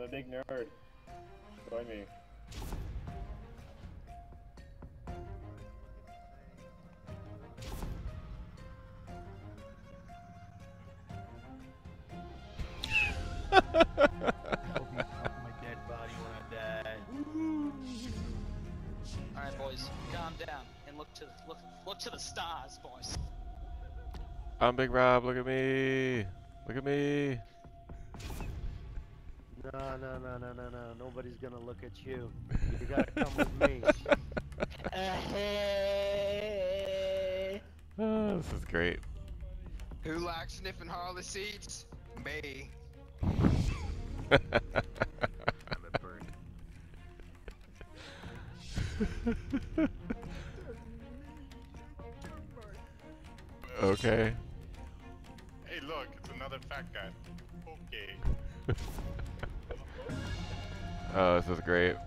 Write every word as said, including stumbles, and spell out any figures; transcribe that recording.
a big nerd. Join me. I'll be on my dead body when I die. All right, boys, calm down and look to look look to the stars, boys. I'm Big Rob. Look at me. Look at me. No, no, no, no, no, no. Nobody's gonna look at you. You gotta come with me. Oh, this is great. Who likes sniffing Harley seats? Me. I'm a bird. Okay. Hey, look, it's another fat guy. Okay. Oh, this is great.